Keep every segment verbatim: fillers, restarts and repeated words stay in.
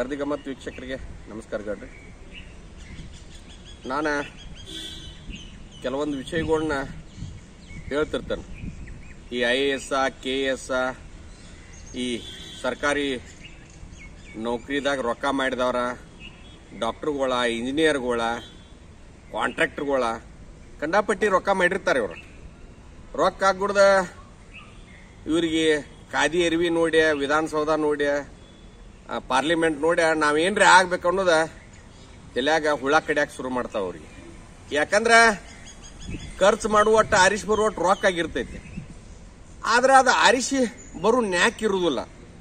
ಗರ್ದಿ ಗಮ್ಮತ್ ವೀಕ್ಷಕರಿಗೆ ನಮಸ್ಕಾರ ಗಡ್ರಿ. ನಾನು ಕೆಲವೊಂದು ವಿಷಯಗಳನ್ನ ಹೇಳ್ತಿರ್ತೇನೆ. ಈ I A S K S ಈ ಸರ್ಕಾರಿ ನೌಕರಿದಾಗ ರೊಕ್ಕ ಮಾಡಿದವರ ಡಾಕ್ಟರ್ಗಳ ಇಂಜಿನಿಯರ್ಗಳ ಕಾಂಟ್ರಾಕ್ಟರ್ಗಳ ಕಂಡಾಪಟ್ಟಿ ರೊಕ್ಕ ಮಾಡಿರ್ತಾರೆ. ಇವರು ರೊಕ್ಕ ಆಗ್ಬಿಡ್ದ ಇವರಿಗೆ ಕಾದಿ ಎರಿವಿ ನೋಡಿ, ವಿಧಾನಸೌಧ ನೋಡಿ, ಪಾರ್ಲಿಮೆಂಟ್ ನೋಡಿ ನಾವೇನ್ರಿ ಆಗ್ಬೇಕು ಅನ್ನೋದ ತಲೆಯಾಗ ಹುಳ ಕಡಿಯಾಕ ಶುರು ಮಾಡ್ತಾವ ಅವ್ರಿಗೆ. ಯಾಕಂದ್ರ ಖರ್ಚು ಮಾಡುವಟ್ಟು ಆರಿಸಿ ಬರುವಟ್ಟು ರೊಕ್ಕ ಆಗಿರ್ತೈತಿ. ಆದ್ರೆ ಅದು ಆರಿಸಿ ಬರು ನ್ಯಾಕ್ ಇರುವುದಿಲ್ಲ.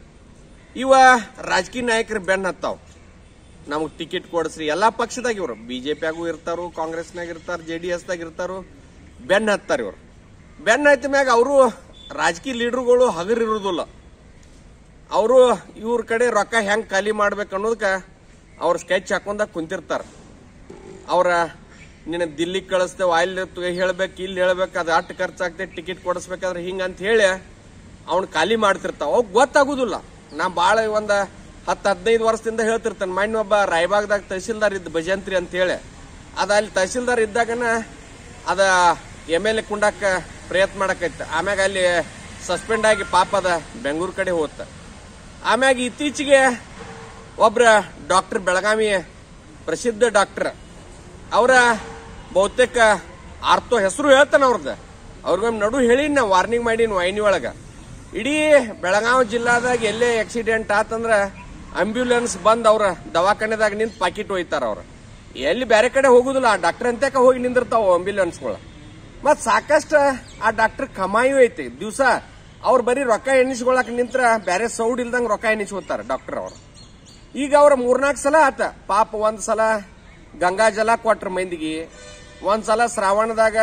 ಇವ ರಾಜಕೀಯ ನಾಯಕರು ಬೆನ್ನ ಹತ್ತಾವ, ನಮಗ್ ಟಿಕೆಟ್ ಕೊಡಿಸ್ರಿ. ಎಲ್ಲಾ ಪಕ್ಷದಾಗ ಇವರು ಬಿಜೆಪಿಯಾಗೂ ಇರ್ತಾರು, ಕಾಂಗ್ರೆಸ್ನಾಗ ಇರ್ತಾರ, ಜೆ ಡಿ ಎಸ್ ದಾಗ ಇರ್ತಾರು, ಬೆನ್ನ ಹತ್ತಾರ. ಇವ್ರು ಬೆನ್ನ ಹತ್ತ ಮ್ಯಾಗ ಅವರು ರಾಜಕೀಯ ಲೀಡರ್ಗಳು ಹಗರಿರುವುದಿಲ್ಲ. ಅವರು ಇವ್ರ ಕಡೆ ರೊಕ್ಕ ಹೆಂಗ್ ಖಾಲಿ ಮಾಡ್ಬೇಕು ಅನ್ನೋದಕ್ಕ ಅವ್ರ ಸ್ಕೆಚ್ ಹಾಕೊಂಡ ಕುಂತಿರ್ತಾರ. ಅವ್ರ ನಿನ್ನ ದಿಲ್ಲಿಗೆ ಕಳಿಸ್ತೇವೆ, ಅಲ್ಲಿ ಹೇಳ್ಬೇಕು, ಇಲ್ಲಿ ಹೇಳ್ಬೇಕು, ಅದು ಅಷ್ಟು ಖರ್ಚಾಗ್ತೈತೆ, ಟಿಕೆಟ್ ಕೊಡಿಸ್ಬೇಕಾದ್ರೆ ಹಿಂಗಂತ ಹೇಳಿ ಅವ್ನ ಖಾಲಿ ಮಾಡ್ತಿರ್ತಾವ. ಅವ್ ಗೊತ್ತಾಗುದಿಲ್ಲ. ನಾ ಬಾಳ ಒಂದ ಹತ್ತು ಹದಿನೈದು ವರ್ಷದಿಂದ ಹೇಳ್ತಿರ್ತಾನೆ. ಮಣ್ಣು ಒಬ್ಬ ರಾಯಬಾಗ್ದಾಗ ತಹಸೀಲ್ದಾರ್ ಇದ್ದ ಭಜಂತ್ರಿ ಅಂತ ಹೇಳಿ, ಅದ ಅಲ್ಲಿ ತಹಸೀಲ್ದಾರ್ ಇದ್ದಾಗನ ಅದ ಎಮ್ ಎಲ್ ಎ ಕುಂಡಾಕ ಪ್ರಯತ್ನ ಮಾಡಕೈತ. ಆಮ್ಯಾಗ ಅಲ್ಲಿ ಸಸ್ಪೆಂಡ್ ಆಗಿ ಪಾಪ ಅದ ಬೆಂಗಳೂರು ಕಡೆ ಹೋತ. ಆಮ್ಯಾಗ ಇತ್ತೀಚೆಗೆ ಒಬ್ರ ಡಾಕ್ಟರ್, ಬೆಳಗಾವಿ ಪ್ರಸಿದ್ಧ ಡಾಕ್ಟರ್, ಅವರ ಬಹುತೇಕ ಆರ್ತೋ ಹೆಸರು ಹೇಳ್ತಾನ ಅವ್ರದ. ಅವ್ರಿಗೊಮ್ಮೆ ನಡು ಹೇಳಿ ನಾ ವಾರ್ನಿಂಗ್ ಮಾಡೀನಿ ವಾಹಿನಿ ಒಳಗ. ಇಡೀ ಬೆಳಗಾವಿ ಜಿಲ್ಲಾದಾಗ ಎಲ್ಲೇ ಆಕ್ಸಿಡೆಂಟ್ ಆತಂದ್ರ ಆಂಬ್ಯುಲೆನ್ಸ್ ಬಂದ್ ಅವ್ರ ದವಾಖಾನೆದಾಗ ನಿಂತ ಪಾಕಿಟ್ ಒಯ್ತಾರ. ಅವ್ರ ಎಲ್ಲಿ ಬೇರೆ ಕಡೆ ಹೋಗುದಿಲ್ಲ, ಆ ಡಾಕ್ಟರ್ ಅಂತಕ ಹೋಗಿ ನಿಂದಿರ್ತಾವ ಆಂಬ್ಯುಲೆನ್ಸ್ಗಳು. ಮತ್ ಸಾಕಷ್ಟು ಆ ಡಾಕ್ಟರ್ ಕಮಾಯಿ ಐತಿ. ದಿವಸ ಅವ್ರ ಬರೀ ರೊಕ್ಕ ಎಣಿಸ್ಕೊಳಕ್ ನಿಂತ್ರ ಬೇರೆ ಸೌಡ್ ಇಲ್ದಂಗ ರೊಕ್ಕ ಎಣಿಸ್ಕೊತಾರ ಡಾಕ್ಟರ್ ಅವ್ರು. ಈಗ ಅವ್ರ ಮೂರ್ನಾಲ್ಕು ಸಲ ಆತ ಪಾಪ. ಒಂದ್ ಸಲ ಗಂಗಾ ಜಲ ಕೊಟ್ರ ಮಂದಿಗೆ, ಒಂದ್ಸಲ ಶ್ರಾವಣದಾಗ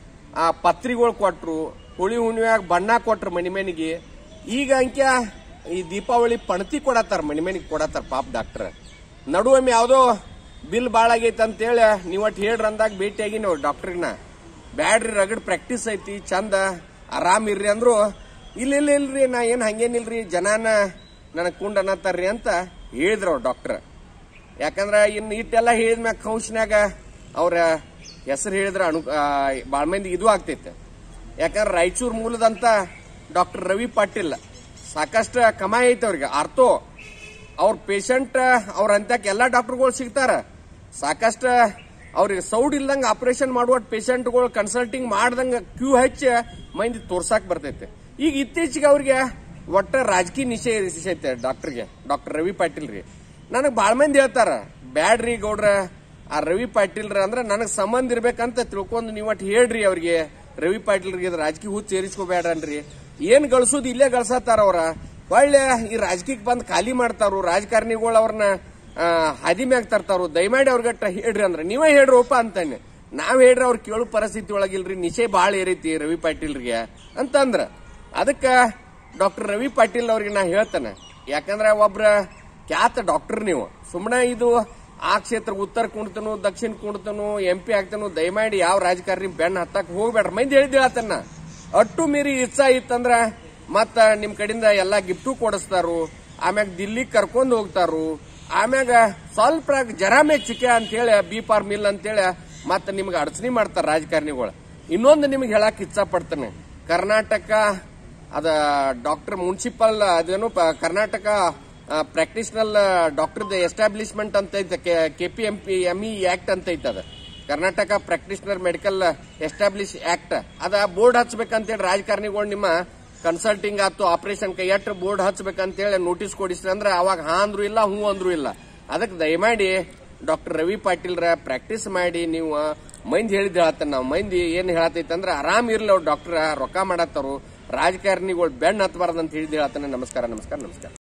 ಆ ಪತ್ರಿಗಳು ಕೊಟ್ರು, ಹುಳಿ ಹುಣ್ಣಿಮ್ಯಾಗ ಬಣ್ಣ ಕೊಟ್ರು ಮನಿ ಮನಿಗೆ. ಈಗ ಅಂಕ್ಯ ಈ ದೀಪಾವಳಿ ಪಣತಿ ಕೊಡತ್ತಾರ, ಮನಿ ಮನಿಗೆ ಕೊಡತ್ತಾರ ಪಾಪ ಡಾಕ್ಟರ್. ನಡುವೊಮ್ಮೆ ಯಾವ್ದೋ ಬಿಲ್ ಬಾಳ ಆಗೈತೆ ಅಂತೇಳಿ ನೀವ್ ಒಟ್ಟು ಹೇಳ್ರಿ ಅಂದಾಗ ಭೇಟಿಯಾಗಿ ನಾವು ಡಾಕ್ಟರ್ನ ಬ್ಯಾಡ್ರಿ, ರಗಡ್ ಪ್ರಾಕ್ಟೀಸ್ ಐತಿ, ಚಂದ ಆರಾಮ್ ಇರ್ರಿ ಅಂದ್ರು. ಇಲ್ಲ ಇಲ್ಲ ಇಲ್ರಿ, ನಾ ಏನ್ ಹಂಗೇನಿಲ್ರಿ, ಜನಾನ ನನಗ್ ಕುಂಡ್ ಅನ್ನತ್ತಾರ್ರಿ ಅಂತ ಹೇಳಿದ್ರ ಅವ್ರ ಡಾಕ್ಟರ್. ಯಾಕಂದ್ರ ಇನ್ನು ಇಟ್ಟೆಲ್ಲ ಹೇಳಿದ್ಮ್ಯಾಗ ಕೌನ್ಸ್ನ್ಯಾಗ ಅವ್ರ ಹೆಸರು ಹೇಳಿದ್ರ ಅನು ಬಾಳ ಮಂದಿ ಇದು ಆಗ್ತೈತೆ. ಯಾಕಂದ್ರ ರಾಯಚೂರ್ ಮೂಲದಂತ ಡಾಕ್ಟರ್ ರವಿ ಪಾಟೀಲ್ ಸಾಕಷ್ಟು ಕಮಾಯಿ ಐತೆ ಅವ್ರಿಗೆ. ಆರ್ತೋ ಅವ್ರ ಪೇಷಂಟ್ ಅವ್ರ ಅಂತಕ್ ಎಲ್ಲಾ ಡಾಕ್ಟರ್ಗಳು ಸಿಗ್ತಾರ. ಸಾಕಷ್ಟು ಅವ್ರಿಗೆ ಸೌಡ್ ಇಲ್ದಂಗ ಆಪರೇಷನ್ ಮಾಡುವ ಪೇಷಂಟ್ಗಳು ಕನ್ಸಲ್ಟಿಂಗ್ ಮಾಡ್ದಂಗ ಕ್ಯೂ ಹಚ್ಚಿ ಮಂದಿ ತೋರ್ಸಾಕ್ ಬರ್ತೈತೆ. ಈಗ ಇತ್ತೀಚೆಗೆ ಅವ್ರಿಗೆ ಒಟ್ಟ ರಾಜಕೀಯ ನಿಷೇಧ ಐತೆ ಡಾಕ್ಟರ್ಗೆ, ಡಾಕ್ಟರ್ ರವಿ ಪಾಟೀಲ್ ರೀ. ನನಗ್ ಬಾಳ ಮಂದಿ ಹೇಳ್ತಾರ, ಬ್ಯಾಡ್ರಿ ಗೌಡ್ರ ಆ ರವಿ ಪಾಟೀಲ್ರ ಅಂದ್ರ ನನಗ್ ಸಂಬಂಧ ಇರ್ಬೇಕಂತ ತಿಳ್ಕೊಂಡು ನೀವ್ ಒಟ್ಟು ಹೇಳ್ರಿ ಅವ್ರಿಗೆ, ರವಿ ಪಾಟೀಲ್ರಿಗೆ ರಾಜಕೀಯ ಹುಚ್ಚ ಸೇರಿಸ್ಕೋಬೇಡ್ರಿ. ಏನ್ ಗಳಿಸೋದು ಇಲ್ಲೇ ಗಳಿಸತ್ತಾರ ಅವ್ರ. ಒಳ್ಳೆ ಈ ರಾಜಕೀಯಕ್ಕೆ ಬಂದ್ ಖಾಲಿ ಮಾಡ್ತಾರು ರಾಜಕಾರಣಿಗಳು, ಅವ್ರನ್ನ ಹಾದಿ ಮ್ಯಾಗ ತರ್ತಾರು. ದಯಮಾಡಿ ಅವ್ರಿಗಟ್ಟ ಹೇಳ್ರಿ ಅಂದ್ರ ನೀವೇ ಹೇಳ್ರಿ ಒಪ್ಪ ಅಂತಾನೆ. ನಾವ್ ಹೇಳ್ರಿ ಅವ್ರ ಕೇಳು ಪರಿಸ್ಥಿತಿ ಒಳಗಿಲ್ರಿ, ನಿಶೆ ಬಾಳ ಏರೈತಿ ರವಿ ಪಾಟೀಲ್ರಿಗೆ ಅಂತಂದ್ರ. ಅದಕ್ಕ ಡಾಕ್ಟರ್ ರವಿ ಪಾಟೀಲ್ ಅವ್ರಿಗೆ ನಾ ಹೇಳ್ತಾನೆ. ಯಾಕಂದ್ರ ಒಬ್ರ ಖ್ಯಾತ ಡಾಕ್ಟರ್ ನೀವು. ಸುಮ್ಮನೆ ಇದು ಆ ಕ್ಷೇತ್ರ ಉತ್ತರ ಕುಂಡ್ತನು, ದಕ್ಷಿಣ ಕುಂಡ್ತನು, ಎಂ ಪಿ ಆಗ್ತಾನು, ದಯಮಾಡಿ ಯಾವ ರಾಜಕಾರಣಿ ಬೆನ್ನ ಹತ್ತಕ್ ಹೋಗ್ಬೇಡ್ರಿ. ಮಂದಿ ಹೇಳಿದ್ ಹೇಳತ್ತನ್ನ ಅಟ್ಟು ಮೀರಿ ಇಚ್ಛಾ ಇತ್ತಂದ್ರ ಮತ್ತ ನಿಮ್ ಕಡೆಯಿಂದ ಎಲ್ಲಾ ಗಿಫ್ಟು ಕೊಡಿಸ್ತಾರು, ಆಮ್ಯಾಗ ದಿಲ್ಲಿ ಕರ್ಕೊಂಡ್ ಹೋಗ್ತಾರು, ಆಮ್ಯಾಗ ಸ್ವಲ್ಪ ಜರಾಮೆ ಚಿಕೆ ಅಂತೇಳಿ ಬಿ ಫಾರ್ ಮಿಲ್ ಅಂತೇಳಿ ಮತ್ತ ನಿಮ್ಗೆ ಅಡಚಣೆ ಮಾಡ್ತಾರ ರಾಜಕಾರಣಿಗಳು. ಇನ್ನೊಂದು ನಿಮ್ಗೆ ಹೇಳಕ್ ಇಚ್ಛಾ ಪಡ್ತಾನೆ. ಕರ್ನಾಟಕ ಅದ ಡಾಕ್ಟರ್ ಮುನ್ಸಿಪಲ್ ಅದೇನು ಕರ್ನಾಟಕ ಪ್ರಾಕ್ಟಿಷನಲ್ ಡಾಕ್ಟರ್ ಎಸ್ಟಾಬ್ಲಿಷ್ಮೆಂಟ್ ಅಂತ ಐತೆ, KP M P M E act ಅಂತ ಐತೆ. ಅದ Karnataka practitioner medical establish act. ಅದ ಬೋರ್ಡ್ ಹಚ್ಬೇಕಂತೇಳಿ ರಾಜಕಾರಣಿಗಳು ನಿಮ್ಮ ಕನ್ಸಲ್ಟಿಂಗ್ ಆತು, ಆಪರೇಷನ್ ಕೈ ಎಟ್ಟು ಬೋರ್ಡ್ ಹಚ್ಬೇಕಂತೇಳಿ ನೋಟಿಸ್ ಕೊಡಿಸ್ರಿ ಅಂದ್ರೆ ಅವಾಗ ಹಾ ಅಂದ್ರು ಇಲ್ಲ, ಹೂ ಅಂದ್ರು ಇಲ್ಲ. ಅದಕ್ಕೆ ದಯಮಾಡಿ ಡಾಕ್ಟರ್ ರವಿ ಪಾಟೀಲ್ರ ಪ್ರಾಕ್ಟೀಸ್ ಮಾಡಿ ನೀವು ಮಂದಿ ಹೇಳಿದ್ ಹೇಳತ್ತ. ನಾವು ಮಂದಿ ಏನ್ ಹೇಳತೈತೆ ಅಂದ್ರೆ ಆರಾಮ್ ಇರ್ಲಿ ಅವ್ರು ಡಾಕ್ಟರ್ ರೊಕ್ಕ ಮಾಡತ್ತಾರು, ರಾಜಕಾರಣಿಗಳು ಬೆಣ್ಣ ಹತ್ತಬಾರ್ದು ಅಂತ ಹೇಳಿದ್ ಹೇಳತ್ತಾನೆ. ನಮಸ್ಕಾರ ನಮಸ್ಕಾರ ನಮಸ್ಕಾರ.